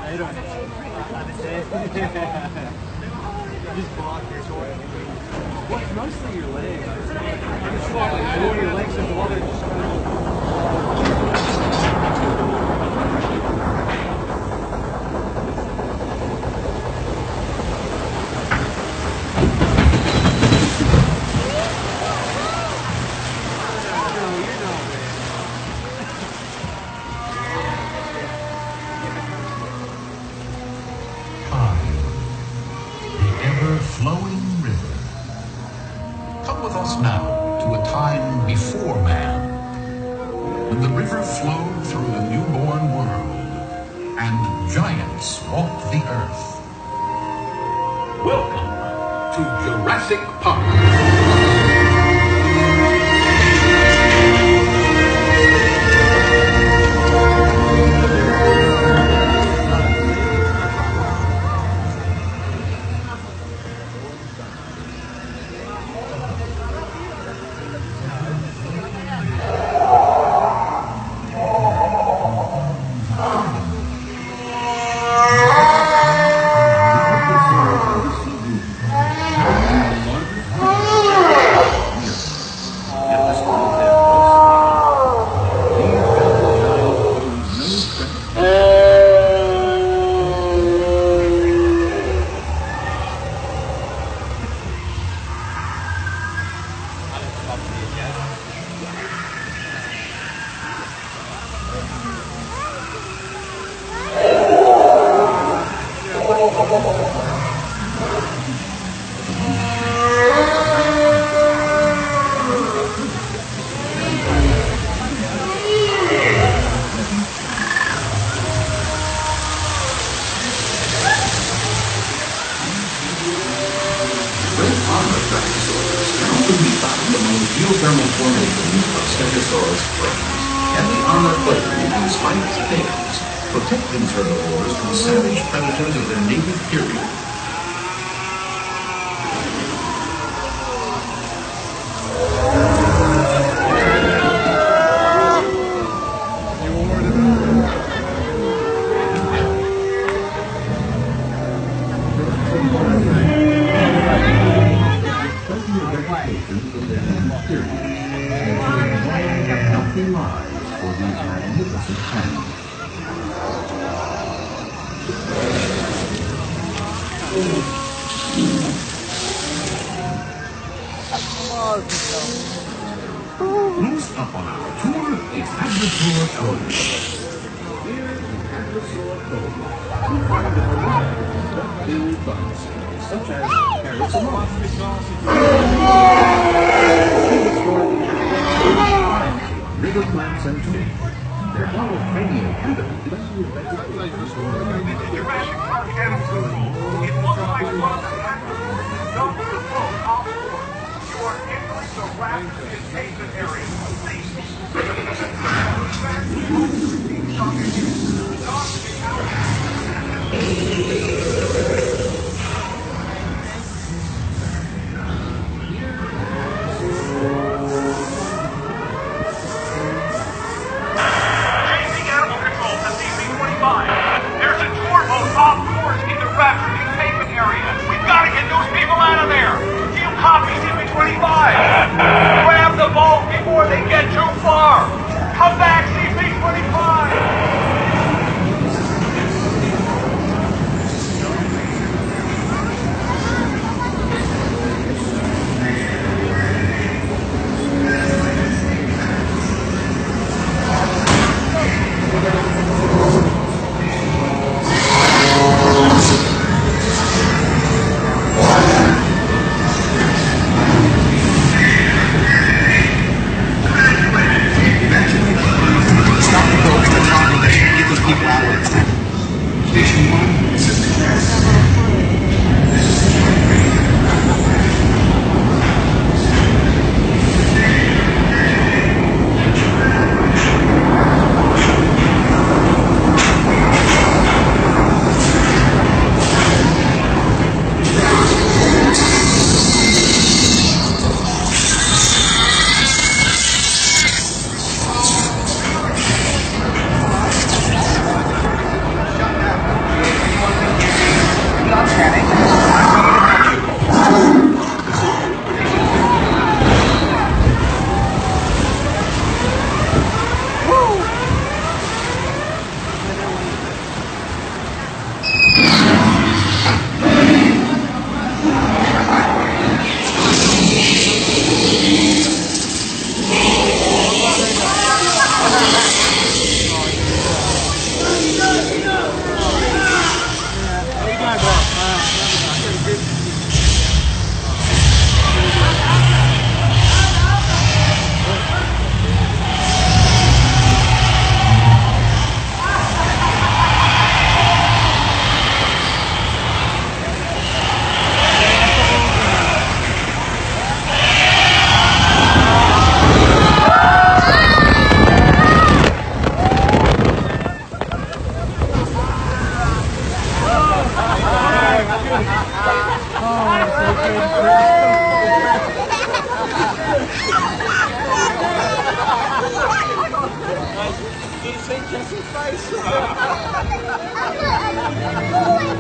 Just block your sword. Well, it's mostly your legs. Just lower your legs into water. Flowing river. Come with us now to a time before man, when the river flowed through the newborn world and giants walked the earth. Welcome to Jurassic Park. Geothermal formations of Stegosaurus brains and the armor plated in spiked tails protect these herbivores from savage predators of their native period. Next up on our tour is Hadrosaur Cove. Here in Hadrosaur Cove, we find food bugs, such as carrots and moss. River plants and trees. Their hollow cranial cavities let you investigate the story. Jurassic Park Animal Zoo. It looks like one of the double the boat offshore. You are entering the rapid adjacent area. Chasing animal control to CC-25. There's a tour boat off course in the rapid containment area. We've got to get those people out of there. Do you copy CP-25? Grab the boat before they get too far. Come back, CP-25. Did you say Jesse Price?